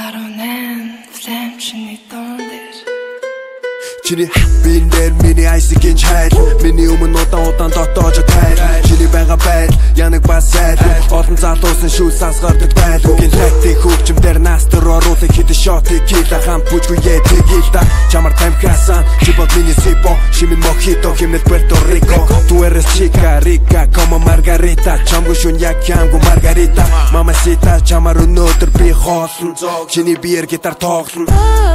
Chini bin der mini айсгийн чайл миний өмнө удаан дотоож тайл чиний байгаа байл янаг бас сайл олон залуусан шүү сансгардаг байл үгийн тактик хөгжмдөр настер оруулах хэдэн шотыг хийла хамт бүжгүй тэгээл та чамар тамхиасан чи бод миний сипо шимэн мохито химнэл Puerto Rico tú eres chica rica como Margarita чамгүй шүн яг ямгүй Margarita mamacita чамар өнөөдөр би хоолсон чиний биер гитар тоглоно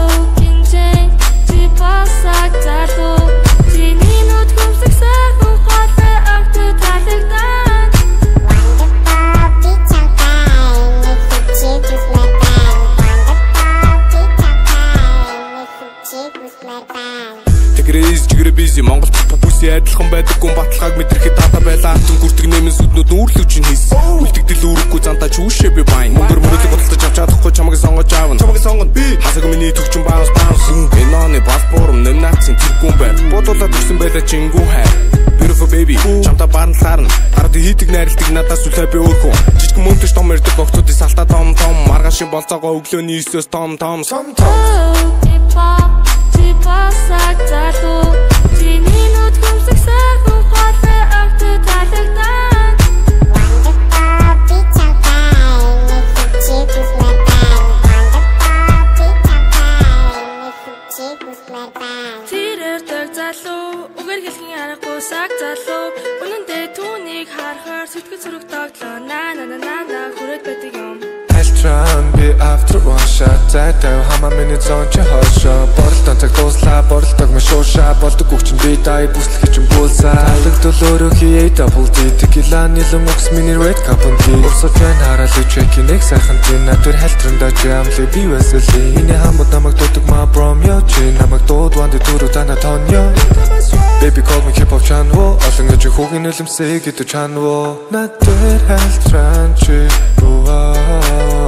Pasag tato, di minut kung saksak kung kote ang tutalagdan. Wonder Pop, bitch, I'm fine. If you cheat with my band. Wonder Pop, bitch, I'm fine. If you cheat with my band. Тэгрэс чигрэ бизи Монгол бүсий адилхан байдаггүй баталгааг мэдрэхэд дата байлаа. Түн гүртэг нэмэн сүднүүд үүрлүүчин хийсэн. Үлдэгдэл үүрэхгүй зантаа чүүшээ би байн. Мөнгөр мөрөдөг бодолтож авч чадахгүй чамайг сонгож аавна. Чамайг сонгоно би. Хасаг миний төгчөн баанс. Энооны паспорт нэмнацсан тэргүүн байр. Бодуулаад өгсөн байлаа чингүү хайр. Beautiful baby, чамта барнлаарна. Хараад хийдэг найралтыг надаас үлээ би өөрөө. Жижиг мөндөж том ирдэг огцуудын салтаа том том. Маргаашийн болцоогоо өглөөний 9-өөс том том. Pasag tato, di minut kung saksak kung kote ang tutalagdan. Wonder Pop, bitch, I'm fine. If you cheat with my band. Wonder Pop, bitch, I'm fine. If you cheat with my band. Тэрээр дэг залуу, үгээр хэлхийн аргагүй саг залуу. Үнэндээ түүнийг харахаар сэтгэл зүрх тогтлоо. На хүрээд байдаг юм. Trying be after one shot зайтай хамаа миний зон чи хошоо боролтон цаг дуслаа боролтог мэ шуушаа болдог хүчин би дай бүслэх чинь буулсаа алгадвал өөрөө хий double D tequila нилэн укс миний red cup and tea урсаа фэн хараад чеки нэг сайхан тийм натур хальтрандаа жамли би вэсэли миний хамт намайг дутдаг ма from your chin намайг дуудван дөрөв тана тоньё baby call me keep up channel олон гэж хүүгийн нөлөмсэй гэдэг channel натур хальтран чи